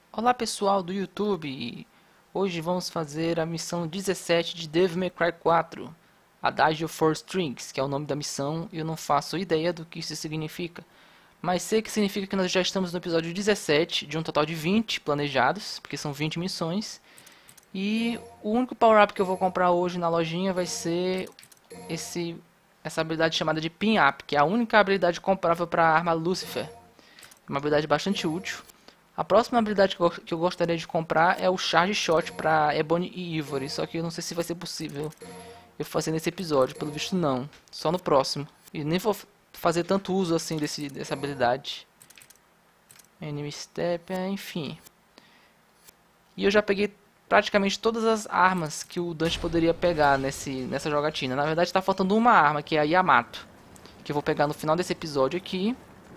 Olá pessoal do YouTube, hoje vamos fazer a missão 17 de Devil May Cry 4, Adagio for Strings, que é o nome da missão e eu não faço ideia do que isso significa. Mas sei que significa que nós já estamos no episódio 17 de um total de 20 planejados, porque são 20 missões. E o único power-up que eu vou comprar hoje na lojinha vai ser essa habilidade chamada de Pin Up, que é a única habilidade comprável para a arma Lucifer. É uma habilidade bastante útil. A próxima habilidade que eu gostaria de comprar é o Charge Shot para Ebony e Ivory, só que eu não sei se vai ser possível eu fazer nesse episódio, pelo visto não, só no próximo. E nem vou fazer tanto uso assim dessa habilidade. Enemy Step, enfim. E eu já peguei praticamente todas as armas que o Dante poderia pegar nessa jogatina. Na verdade está faltando uma arma, que é a Yamato, que eu vou pegar no final desse episódio aqui.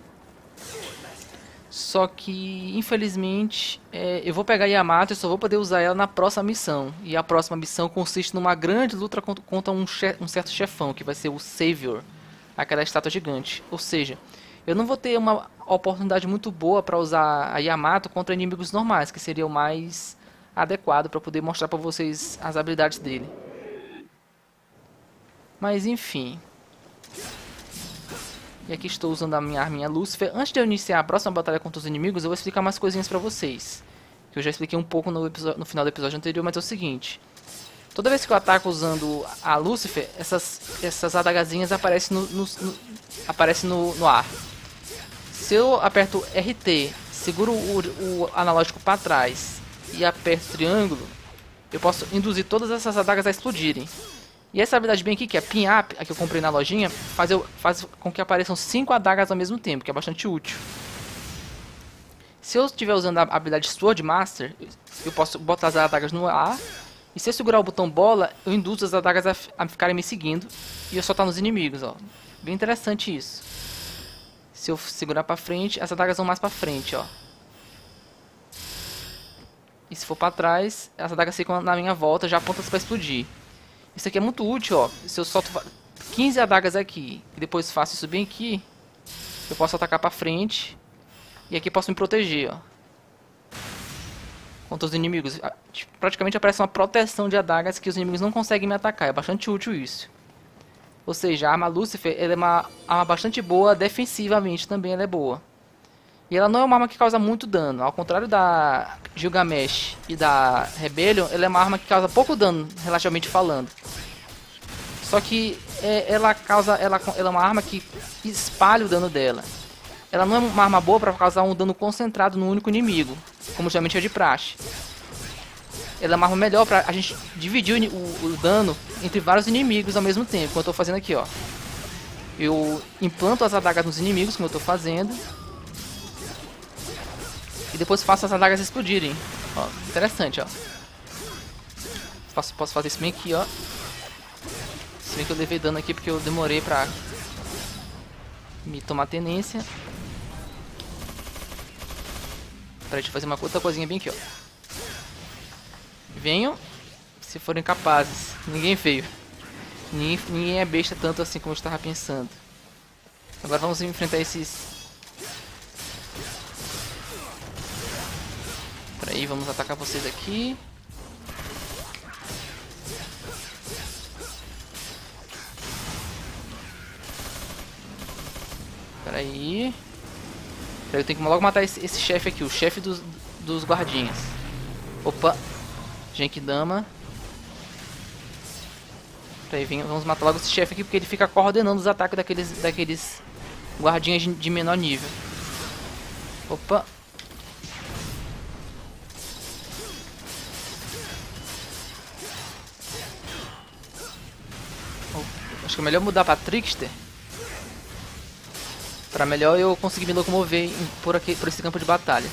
Só que, infelizmente, eu vou pegar a Yamato e só vou poder usar ela na próxima missão. E a próxima missão consiste numa grande luta contra um certo chefão, que vai ser o Savior, aquela estátua gigante. Ou seja, eu não vou ter uma oportunidade muito boa para usar a Yamato contra inimigos normais, que seria o mais adequado para poder mostrar para vocês as habilidades dele. Mas enfim. E aqui estou usando a minha arminha Lucifer. Antes de eu iniciar a próxima batalha contra os inimigos, eu vou explicar mais coisinhas pra vocês. Que eu já expliquei um pouco no final do episódio anterior, mas é o seguinte. Toda vez que eu ataco usando a Lucifer, essas adagazinhas aparecem no ar. Se eu aperto RT, seguro o analógico para trás e aperto triângulo, eu posso induzir todas essas adagas a explodirem. E essa habilidade bem aqui, que é Pin Up, a que eu comprei na lojinha, faz com que apareçam 5 adagas ao mesmo tempo, que é bastante útil. Se eu estiver usando a habilidade Sword Master, eu posso botar as adagas no ar. E se eu segurar o botão bola, eu induzo as adagas a ficarem me seguindo. E eu soltar nos inimigos, ó. Bem interessante isso. Se eu segurar pra frente, as adagas vão mais pra frente, ó. E se for pra trás, as adagas ficam na minha volta, já apontas pra explodir. Isso aqui é muito útil, ó. Se eu solto 15 adagas aqui e depois faço isso bem aqui, eu posso atacar pra frente. E aqui posso me proteger, ó. Contra os inimigos. Praticamente aparece uma proteção de adagas que os inimigos não conseguem me atacar. É bastante útil isso. Ou seja, a arma Lucifer ela é uma arma bastante boa, defensivamente também ela é boa. E ela não é uma arma que causa muito dano. Ao contrário da Gilgamesh e da Rebellion, ela é uma arma que causa pouco dano, relativamente falando. Só que ela é uma arma que espalha o dano dela. Ela não é uma arma boa para causar um dano concentrado no único inimigo, como geralmente é de praxe. Ela é uma arma melhor para a gente dividir o dano entre vários inimigos ao mesmo tempo, como eu estou fazendo aqui, ó. Eu implanto as adagas nos inimigos, como eu estou fazendo. E depois faço as adagas explodirem. Ó, interessante, ó. Posso fazer isso bem aqui, ó. Se bem que eu levei dano aqui porque eu demorei pra me tomar tenência. Peraí, deixa eu fazer uma outra coisinha bem aqui, ó. Venham, se forem capazes. Ninguém veio. Ninguém é besta tanto assim como eu estava pensando. Agora vamos enfrentar esses... Peraí, vamos atacar vocês aqui. Peraí. Eu tenho que logo matar esse chefe aqui, o chefe dos guardinhas. Opa. Genkidama. Peraí, vamos matar logo esse chefe aqui, porque ele fica coordenando os ataques daqueles guardinhas de menor nível. Opa. Acho que é melhor mudar pra Trickster. Pra melhor eu conseguir me locomover por esse campo de batalha.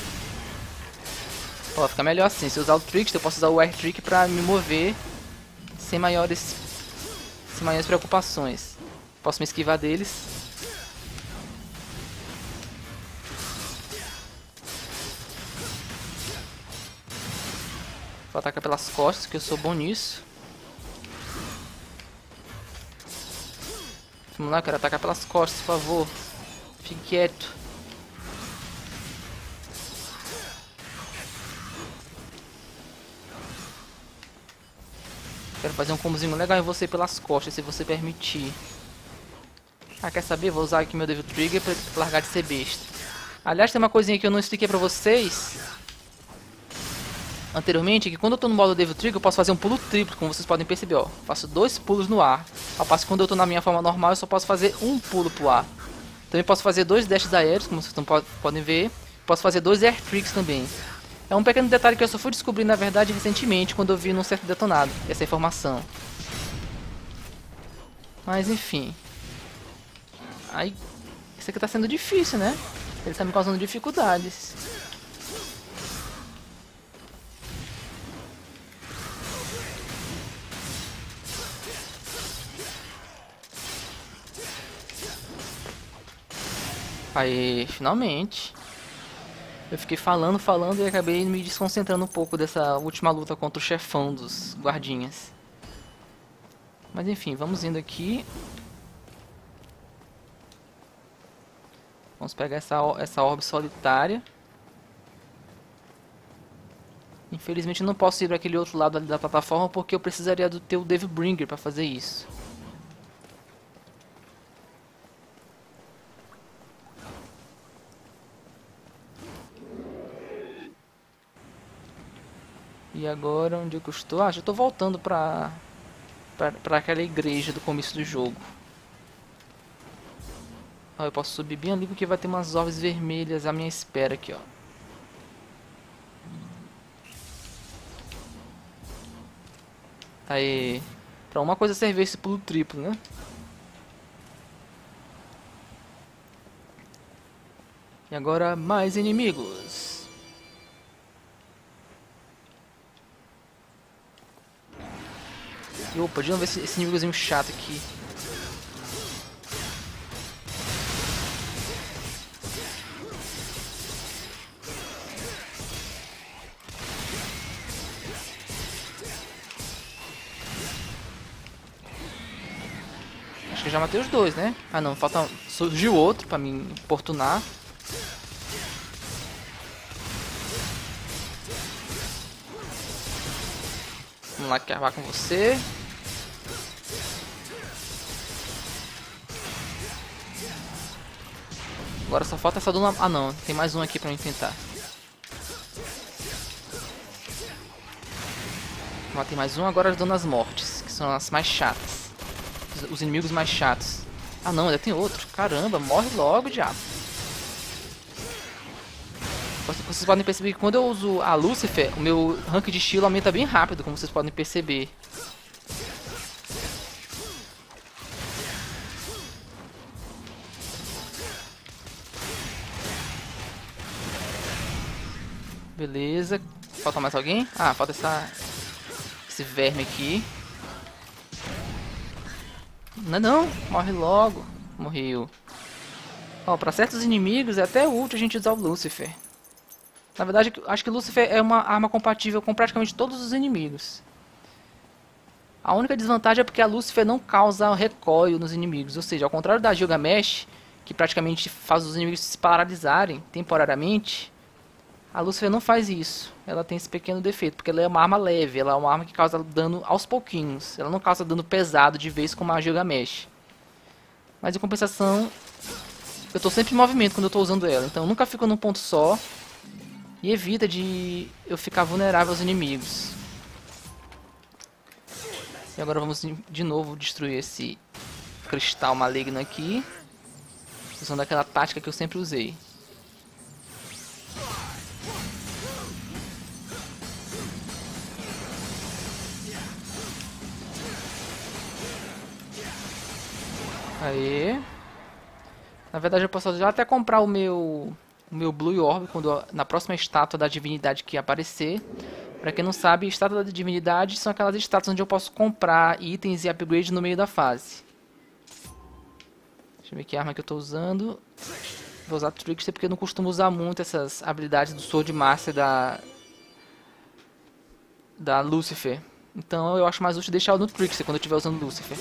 Ó, fica melhor assim. Se eu usar o Trickster, eu posso usar o Air Trick pra me mover sem maiores preocupações. Posso me esquivar deles. Vou atacar pelas costas, que eu sou bom nisso. Vamos lá, eu quero atacar pelas costas, por favor. Fique quieto. Quero fazer um combozinho legal em você pelas costas, se você permitir. Ah, quer saber? Vou usar aqui meu Devil Trigger pra largar de ser besta. Aliás, tem uma coisinha que eu não expliquei pra vocês anteriormente, que quando eu tô no modo Devil Trigger eu posso fazer um pulo triplo, como vocês podem perceber, ó. Faço 2 pulos no ar. Ao passo que quando eu tô na minha forma normal eu só posso fazer um pulo pro ar. Também posso fazer 2 dashes aéreos, como vocês podem ver. Posso fazer 2 air tricks também. É um pequeno detalhe que eu só fui descobrir, na verdade, recentemente, quando eu vi num certo detonado, essa informação. Mas, enfim. Aí, isso aqui tá sendo difícil, né? Ele tá me causando dificuldades. Aí, finalmente. Eu fiquei falando e acabei me desconcentrando um pouco dessa última luta contra o chefão dos guardinhas. Mas enfim, vamos indo aqui. Vamos pegar essa orbe solitária. Infelizmente eu não posso ir para aquele outro lado ali da plataforma porque eu precisaria do teu Devilbringer para fazer isso. E agora onde eu estou? Ah, já estou voltando para aquela igreja do começo do jogo. Ó, eu posso subir bem ali porque vai ter umas orbes vermelhas à minha espera aqui, ó. Aí, pra uma coisa servir esse pulo triplo, né? E agora mais inimigos. E, opa, de novo esse inimigozinho chato aqui. Acho que já matei os dois, né? Ah não, falta. Surgiu outro pra me importunar. Vamos lá acabar com você. Agora só falta essa dona... Ah não, tem mais um aqui pra eu enfrentar. Matei mais um, agora as Donas Mortes, que são as mais chatas. Os inimigos mais chatos. Ah não, ainda tem outro. Caramba, morre logo, diabo. Vocês podem perceber que quando eu uso a Lucifer, o meu rank de estilo aumenta bem rápido, como vocês podem perceber. Beleza. Falta mais alguém? Ah, falta esse verme aqui. Não, não. Morre logo. Morreu. Ó, pra certos inimigos é até útil a gente usar o Lucifer. Na verdade, acho que o Lucifer é uma arma compatível com praticamente todos os inimigos. A única desvantagem é porque a Lucifer não causa recoil nos inimigos. Ou seja, ao contrário da Gilgamesh, que praticamente faz os inimigos se paralisarem temporariamente, a Lucifer não faz isso. Ela tem esse pequeno defeito, porque ela é uma arma leve, ela é uma arma que causa dano aos pouquinhos. Ela não causa dano pesado de vez como a Gilgamesh. Mas em compensação, eu estou sempre em movimento quando eu estou usando ela. Então eu nunca fico num ponto só. E evita de eu ficar vulnerável aos inimigos. E agora vamos de novo destruir esse cristal maligno aqui. Usando aquela tática que eu sempre usei. Aê. Na verdade eu posso já até comprar o meu Blue Orb na próxima estátua da divindade que aparecer. Pra quem não sabe, estátua da divindade são aquelas estátuas onde eu posso comprar itens e upgrade no meio da fase. Deixa eu ver que arma que eu tô usando. Vou usar Trickster porque eu não costumo usar muito essas habilidades do Sword Master da Lucifer. Então eu acho mais útil deixar no Trickster quando eu estiver usando Lucifer.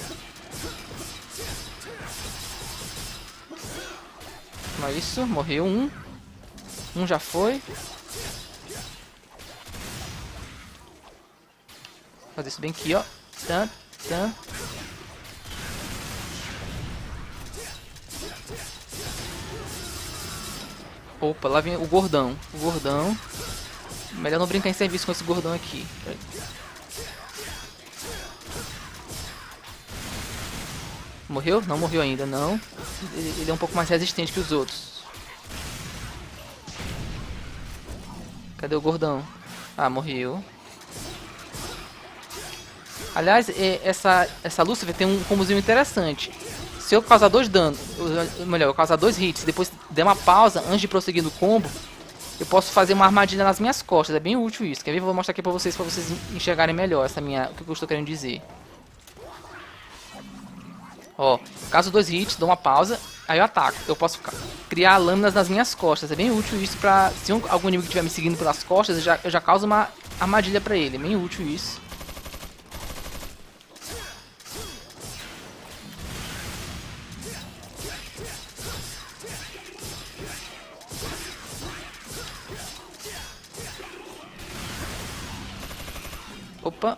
Não é isso, morreu um. Um já foi. Vou fazer isso bem aqui, ó. Tan, tan. Opa, lá vem o gordão. O gordão. Melhor não brincar em serviço com esse gordão aqui. Morreu? Não morreu ainda, não. Ele é um pouco mais resistente que os outros. Cadê o gordão? Ah, morreu. Aliás, essa Lucifer tem um combozinho interessante. Se eu causar 2 danos, melhor, eu causar 2 hits, depois der uma pausa antes de prosseguir no combo, eu posso fazer uma armadilha nas minhas costas. É bem útil isso. Quer ver? Vou mostrar aqui pra vocês enxergarem melhor o que eu estou querendo dizer. Ó, caso 2 hits, dou uma pausa, aí eu ataco. Eu posso criar lâminas nas minhas costas. É bem útil isso pra... Se algum inimigo estiver me seguindo pelas costas, eu já causo uma armadilha pra ele. É bem útil isso. Opa.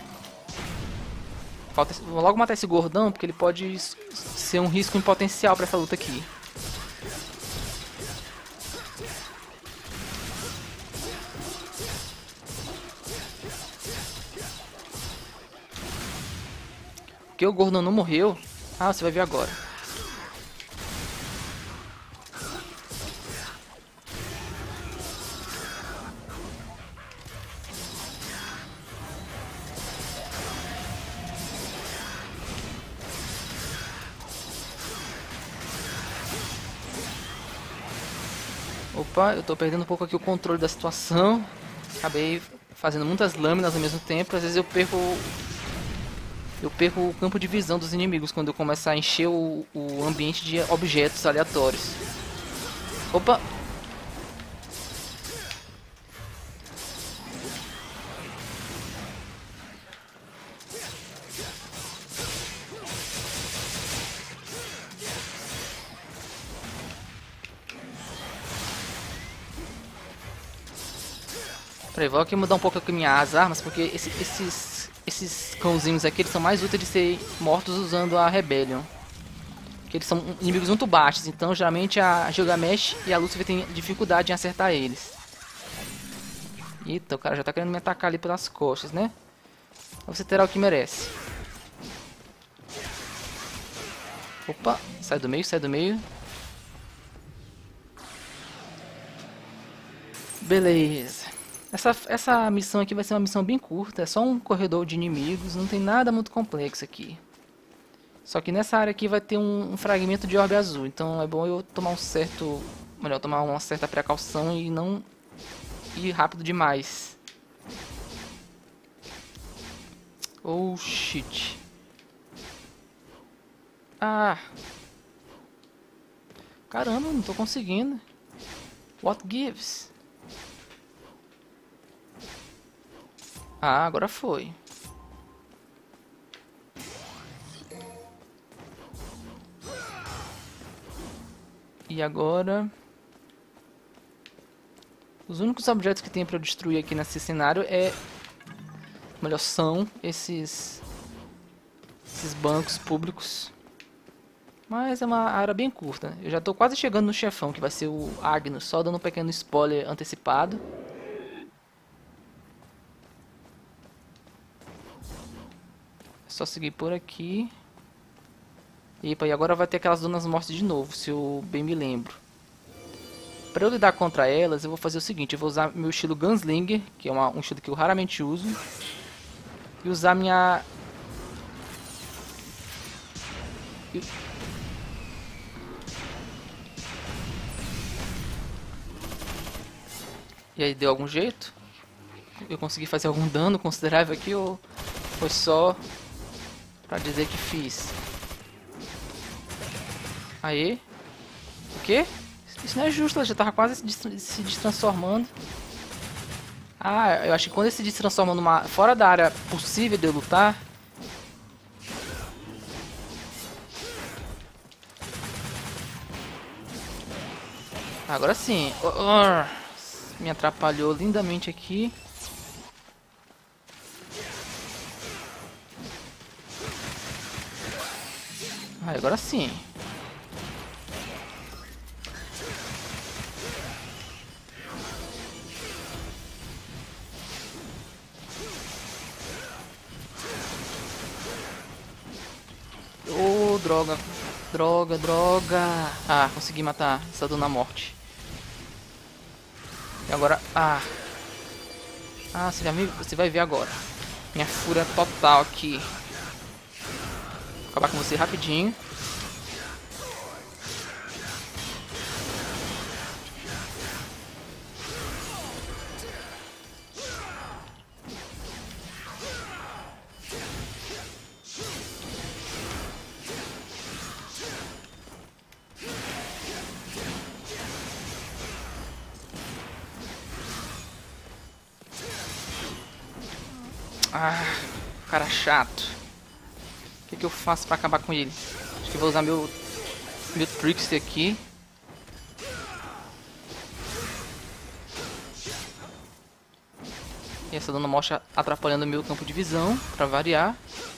Vou logo matar esse gordão, porque ele pode ser um risco em potencial pra essa luta aqui. Porque o gordão não morreu. Ah, você vai ver agora. Opa, eu tô perdendo um pouco aqui o controle da situação. Acabei fazendo muitas lâminas ao mesmo tempo. Às vezes eu perco o campo de visão dos inimigos quando eu começar a encher o ambiente de objetos aleatórios. Opa! Peraí, vou aqui mudar um pouco aqui minhas armas, porque esses cãozinhos aqui eles são mais úteis de ser mortos usando a Rebellion. Porque eles são inimigos muito baixos, então geralmente a Gilgamesh e a Lucifer têm dificuldade em acertar eles. Eita, o cara já tá querendo me atacar ali pelas costas, né? Você terá o que merece. Opa, sai do meio, sai do meio. Beleza. Essa missão aqui vai ser uma missão bem curta, é só um corredor de inimigos, não tem nada muito complexo aqui. Só que nessa área aqui vai ter um fragmento de orbe azul, então é bom eu tomar tomar uma certa precaução e não ir rápido demais. Oh shit. Ah. Caramba, não tô conseguindo. What gives? Ah, agora foi. E agora... Os únicos objetos que tem pra eu destruir aqui nesse cenário são esses bancos públicos. Mas é uma área bem curta. Eu já tô quase chegando no chefão, que vai ser o Agnus. Só dando um pequeno spoiler antecipado. Só seguir por aqui. Epa, e agora vai ter aquelas donas mortas de novo, se eu bem me lembro. Para eu lidar contra elas, eu vou fazer o seguinte. Eu vou usar meu estilo Gunslinger, que é um estilo que eu raramente uso. E usar minha... E aí, deu algum jeito? Eu consegui fazer algum dano considerável aqui ou foi só pra dizer que fiz? Aí. O quê? Isso não é justo, ela já tava quase se destransformando. Ah, eu acho que quando ele se destransforma fora da área possível de eu lutar. Agora sim. Me atrapalhou lindamente aqui. Ah, agora sim. Oh, droga. Droga, droga. Ah, consegui matar essa dona morte. E agora... Ah. Ah, você vai ver agora. Minha fúria total aqui. Vou acabar com você rapidinho. Ah, cara chato. O que eu faço pra acabar com ele? Acho que vou usar meu Trickster aqui. E essa dona morte atrapalhando o meu campo de visão, pra variar.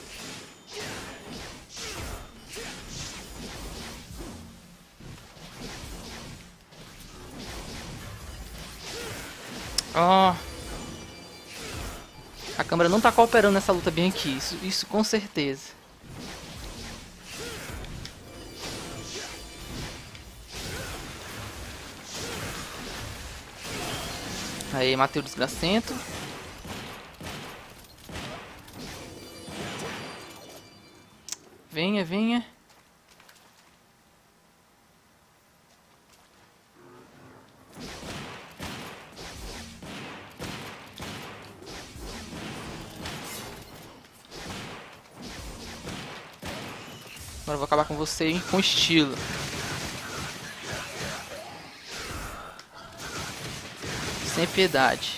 Oh. A câmera não tá cooperando nessa luta bem aqui, isso com certeza. Aí, matei o desgracento. Venha, venha. Agora eu vou acabar com você, hein, com estilo. Sem piedade.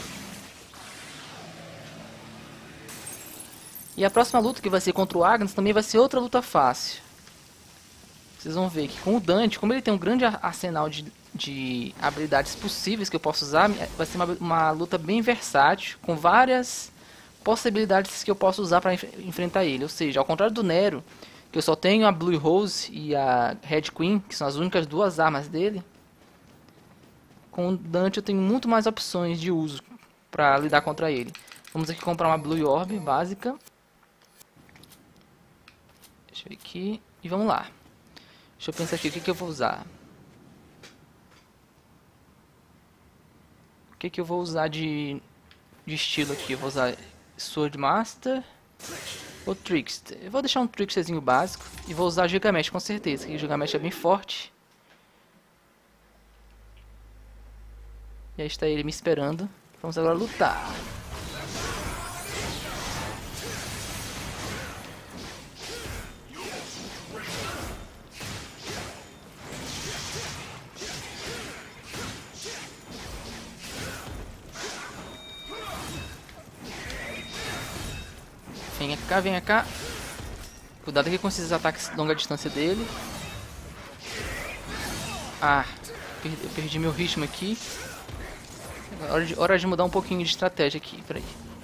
E a próxima luta, que vai ser contra o Agnes, também vai ser outra luta fácil. Vocês vão ver que com o Dante, como ele tem um grande arsenal de habilidades possíveis que eu posso usar, vai ser uma luta bem versátil, com várias possibilidades que eu posso usar para enfrentar ele. Ou seja, ao contrário do Nero, que eu só tenho a Blue Rose e a Red Queen, que são as únicas duas armas dele, com o Dante eu tenho muito mais opções de uso para lidar contra ele. Vamos aqui comprar uma Blue Orb básica. Deixa eu ver aqui. E vamos lá. Deixa eu pensar aqui o que eu vou usar. O que eu vou usar de estilo aqui? Eu vou usar Sword Master ou Trickster. Eu vou deixar um Tricksterzinho básico e vou usar Gilgamesh com certeza, que o Gilgamesh é bem forte. E aí está ele me esperando. Vamos agora lutar. Venha cá, venha cá. Cuidado aqui com esses ataques de longa distância dele. Ah, eu perdi meu ritmo aqui. Hora de mudar um pouquinho de estratégia aqui, peraí.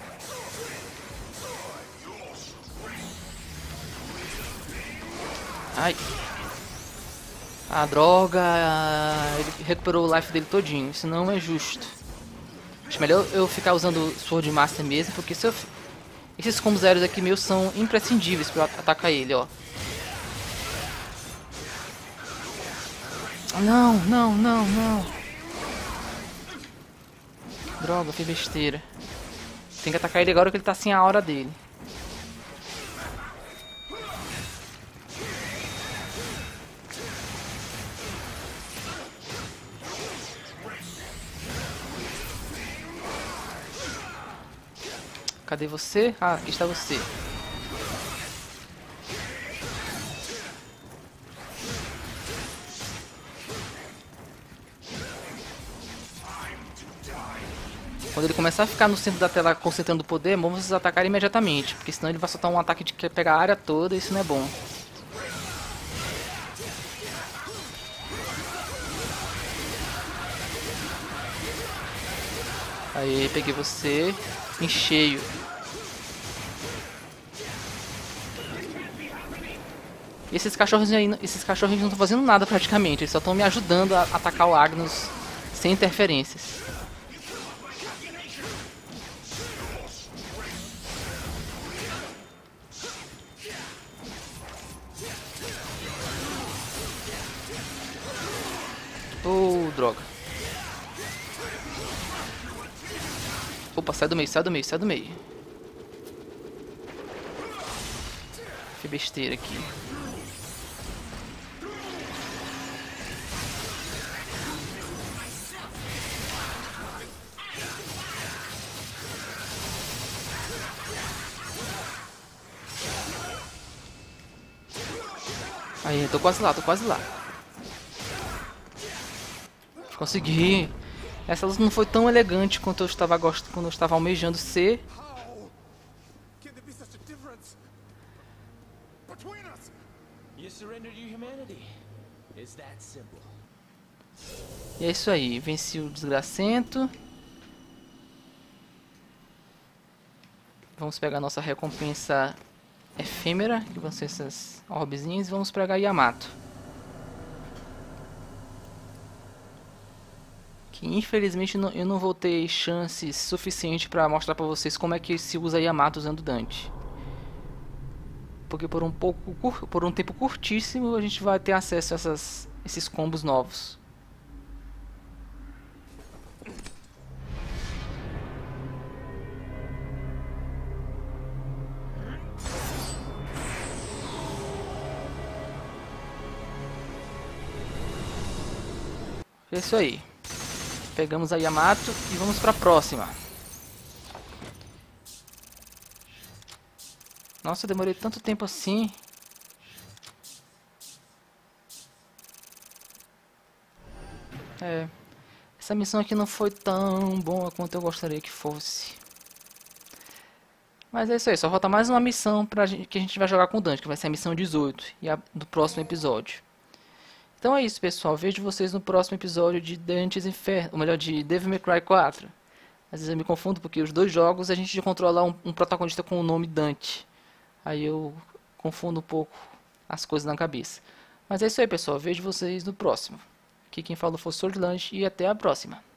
Ai. Ah, droga. Ele recuperou o life dele todinho. Isso não é justo. Acho melhor eu ficar usando Sword Master mesmo, porque se eu... Esses combos aéreos aqui meus são imprescindíveis para atacar ele, ó. Não, não, não, não. Droga, que besteira. Tem que atacar ele agora que ele tá sem a hora dele. Cadê você? Ah, aqui está você. Quando ele começar a ficar no centro da tela concentrando o poder, vamos atacar imediatamente, porque senão ele vai soltar um ataque de que pegar a área toda e isso não é bom. Aí, peguei você em cheio. Esses cachorrinhos não estão fazendo nada praticamente, eles só estão me ajudando a atacar o Agnus sem interferências. Oh, droga. Opa, sai do meio, sai do meio, sai do meio. Que besteira aqui. Aí, tô quase lá, tô quase lá. Consegui. Essa luta não foi tão elegante quanto eu estava quando eu estava almejando ser. E é isso aí, venci o desgracento. Vamos pegar nossa recompensa efêmera, que vão ser essas orbezinhas, e vamos pegar Yamato. Que infelizmente eu não vou ter chances suficiente para mostrar para vocês como é que se usa Yamato usando Dante. Porque por um tempo curtíssimo a gente vai ter acesso a esses combos novos. É isso aí. Pegamos a Yamato e vamos para a próxima. Nossa, eu demorei tanto tempo assim. Essa missão aqui não foi tão boa quanto eu gostaria que fosse. Mas é isso aí, só falta mais uma missão que a gente vai jogar com o Dante, que vai ser a missão 18 e a do próximo episódio. Então é isso, pessoal. Vejo vocês no próximo episódio de Dante's Inferno, ou melhor, de Devil May Cry 4. Às vezes eu me confundo porque os dois jogos a gente controla um protagonista com o nome Dante. Aí eu confundo um pouco as coisas na cabeça. Mas é isso aí, pessoal. Vejo vocês no próximo. Aqui quem falou foi o Swordlanche e até a próxima.